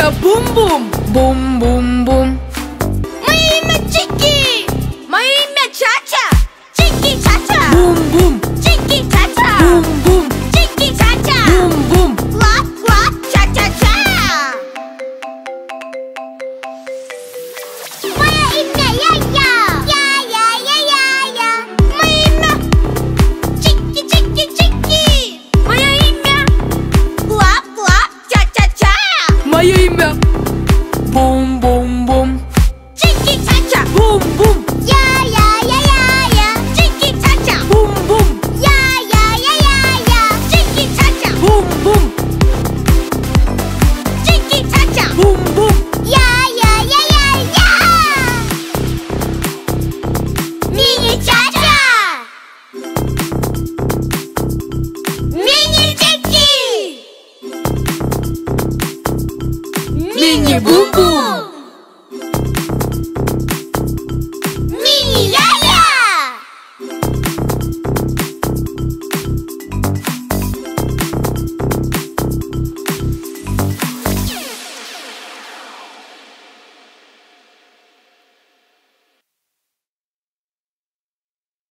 имя Бум-Бум, Бум-Бум-Бум. Мое имя Чики. Мое имя Ча-Ча. Чики-Ча-Ча. Бум-Бум, Чики-Ча-Ча. Бум-Бум, Чики-Ча-Ча. Бум-Бум. Клап-клап, Ча-Ча-Ча. Мое имя Ля-Ля. Я-я-я-я-я. Мое имя Чики-Чики-Чики. Мое имя Клап-клап, Ча-Ча-Ча. Мое имя Бум-Бум-Бум. Чики-Ча-Ча. Бум-Бум, Я-я-я-я-я. Чики-Ча-Ча. Бум-Бум, Я-я-я-я-я. Чики-Ча-Ча. Бум-Бум, Чики-Ча-Ча. Бум-Бум. Я-я-я-я-я. Мини Ча-Ча. Мини Чики. Мини Бум-Бум.